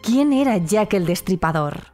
¿quién era Jack el Destripador?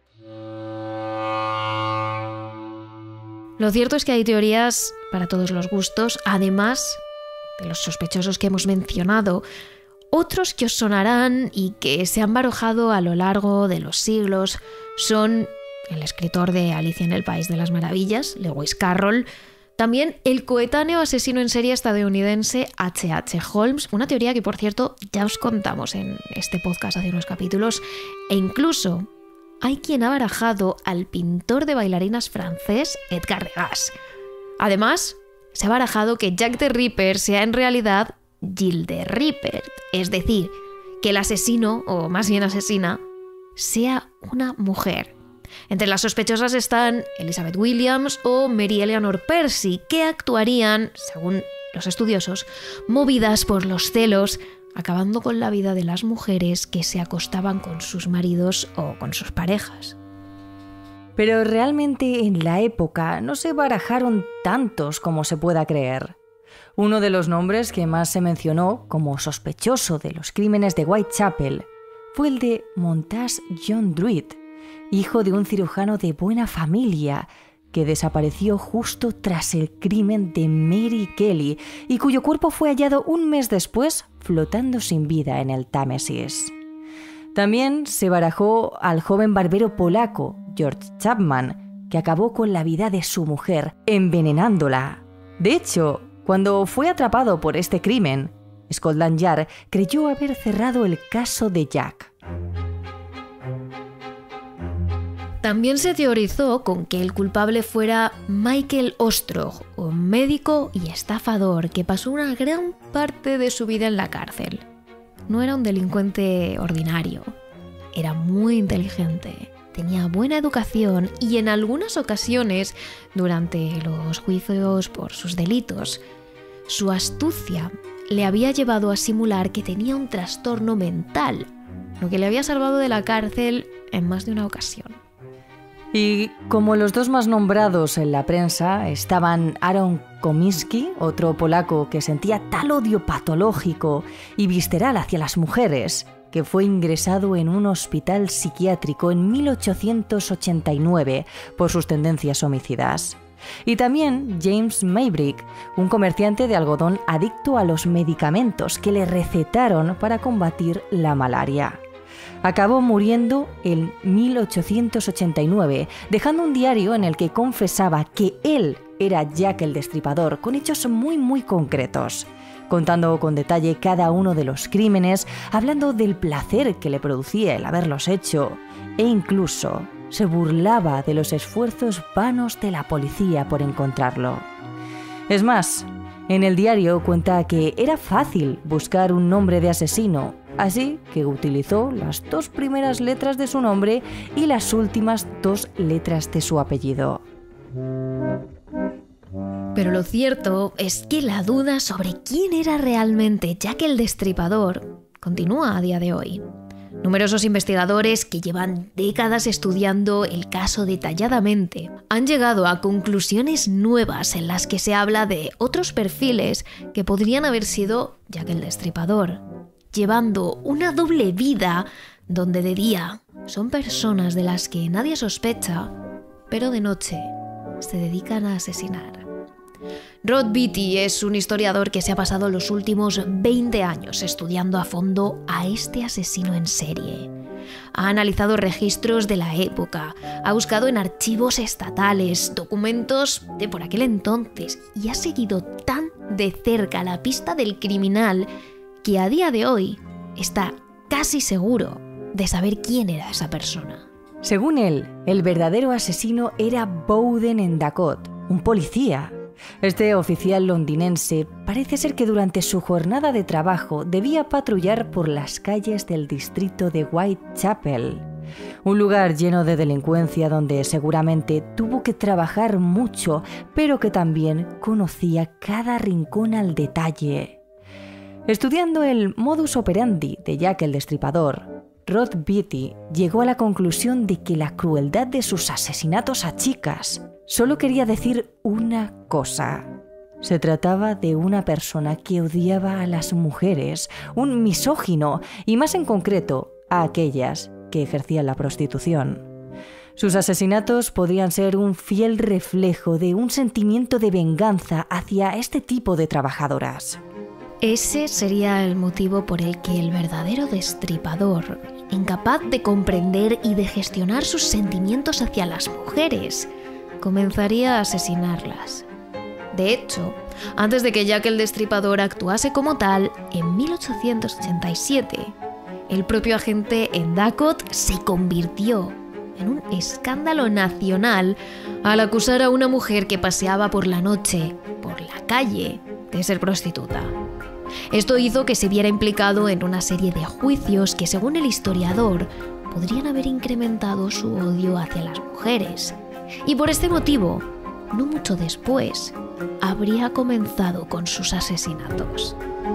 Lo cierto es que hay teorías para todos los gustos, además de los sospechosos que hemos mencionado. Otros que os sonarán y que se han barajado a lo largo de los siglos son el escritor de Alicia en el País de las Maravillas, Lewis Carroll, también el coetáneo asesino en serie estadounidense H.H. Holmes, una teoría que, por cierto, ya os contamos en este podcast hace unos capítulos, e incluso hay quien ha barajado al pintor de bailarinas francés Edgar Degas. Además, se ha barajado que Jack the Ripper sea en realidad Jill the Ripper, es decir, que el asesino, o más bien asesina, sea una mujer. Entre las sospechosas están Elizabeth Williams o Mary Eleanor Percy, que actuarían, según los estudiosos, movidas por los celos, acabando con la vida de las mujeres que se acostaban con sus maridos o con sus parejas. Pero realmente en la época no se barajaron tantos como se pueda creer. Uno de los nombres que más se mencionó como sospechoso de los crímenes de Whitechapel fue el de Montage John Druid, hijo de un cirujano de buena familia que desapareció justo tras el crimen de Mary Kelly y cuyo cuerpo fue hallado un mes después flotando sin vida en el Támesis. También se barajó al joven barbero polaco George Chapman, que acabó con la vida de su mujer, envenenándola. De hecho, cuando fue atrapado por este crimen, Scotland Yard creyó haber cerrado el caso de Jack. También se teorizó con que el culpable fuera Michael Ostrog, un médico y estafador que pasó una gran parte de su vida en la cárcel. No era un delincuente ordinario, era muy inteligente, tenía buena educación y en algunas ocasiones, durante los juicios por sus delitos, su astucia le había llevado a simular que tenía un trastorno mental, lo que le había salvado de la cárcel en más de una ocasión. Y como los dos más nombrados en la prensa estaban Aaron Komiński, otro polaco que sentía tal odio patológico y visceral hacia las mujeres, que fue ingresado en un hospital psiquiátrico en 1889 por sus tendencias homicidas. Y también James Maybrick, un comerciante de algodón adicto a los medicamentos que le recetaron para combatir la malaria. Acabó muriendo en 1889, dejando un diario en el que confesaba que él era Jack el Destripador, con hechos muy concretos, contando con detalle cada uno de los crímenes, hablando del placer que le producía el haberlos hecho, e incluso se burlaba de los esfuerzos vanos de la policía por encontrarlo. Es más, en el diario cuenta que era fácil buscar un nombre de asesino, así que utilizó las 2 primeras letras de su nombre y las últimas 2 letras de su apellido. Pero lo cierto es que la duda sobre quién era realmente Jack el Destripador continúa a día de hoy. Numerosos investigadores que llevan décadas estudiando el caso detalladamente han llegado a conclusiones nuevas en las que se habla de otros perfiles que podrían haber sido Jack el Destripador, llevando una doble vida donde de día son personas de las que nadie sospecha, pero de noche se dedican a asesinar. Rod Beatty es un historiador que se ha pasado los últimos 20 años estudiando a fondo a este asesino en serie. Ha analizado registros de la época, ha buscado en archivos estatales, documentos de por aquel entonces y ha seguido tan de cerca la pista del criminal que a día de hoy está casi seguro de saber quién era esa persona. Según él, el verdadero asesino era Bowden Endicott, un policía. Este oficial londinense parece ser que durante su jornada de trabajo debía patrullar por las calles del distrito de Whitechapel, un lugar lleno de delincuencia donde seguramente tuvo que trabajar mucho, pero que también conocía cada rincón al detalle. Estudiando el modus operandi de Jack el Destripador, Rod Beatty llegó a la conclusión de que la crueldad de sus asesinatos a chicas solo quería decir una cosa. Se trataba de una persona que odiaba a las mujeres, un misógino y, más en concreto, a aquellas que ejercían la prostitución. Sus asesinatos podrían ser un fiel reflejo de un sentimiento de venganza hacia este tipo de trabajadoras. Ese sería el motivo por el que el verdadero destripador, incapaz de comprender y de gestionar sus sentimientos hacia las mujeres, comenzaría a asesinarlas. De hecho, antes de que Jack el Destripador actuase como tal, en 1887, el propio agente Endicott se convirtió en un escándalo nacional al acusar a una mujer que paseaba por la noche, por la calle, de ser prostituta. Esto hizo que se viera implicado en una serie de juicios que, según el historiador, podrían haber incrementado su odio hacia las mujeres. Y por este motivo, no mucho después, habría comenzado con sus asesinatos.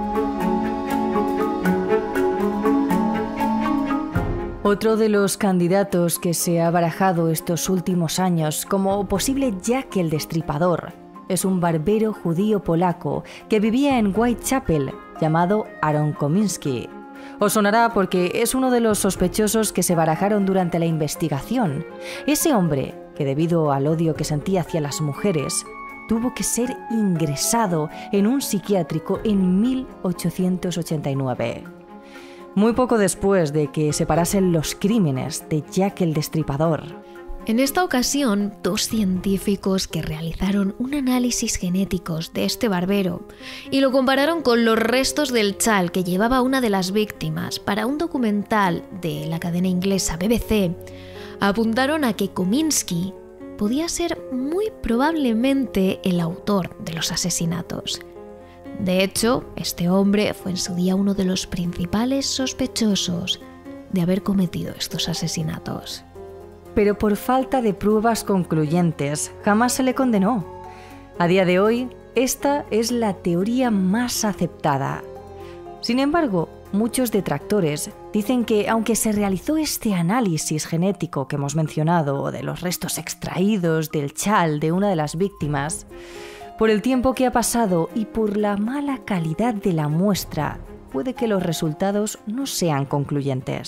Otro de los candidatos que se ha barajado estos últimos años como posible Jack el Destripador es un barbero judío polaco que vivía en Whitechapel llamado Aaron Kominski. Os sonará porque es uno de los sospechosos que se barajaron durante la investigación. Ese hombre, que debido al odio que sentía hacia las mujeres, tuvo que ser ingresado en un psiquiátrico en 1889. Muy poco después de que se parasen los crímenes de Jack el Destripador. En esta ocasión, dos científicos que realizaron un análisis genético de este barbero y lo compararon con los restos del chal que llevaba una de las víctimas para un documental de la cadena inglesa BBC, apuntaron a que Kominski podía ser muy probablemente el autor de los asesinatos. De hecho, este hombre fue en su día uno de los principales sospechosos de haber cometido estos asesinatos. Pero por falta de pruebas concluyentes, jamás se le condenó. A día de hoy, esta es la teoría más aceptada. Sin embargo, muchos detractores dicen que, aunque se realizó este análisis genético que hemos mencionado de los restos extraídos del chal de una de las víctimas, por el tiempo que ha pasado y por la mala calidad de la muestra, puede que los resultados no sean concluyentes.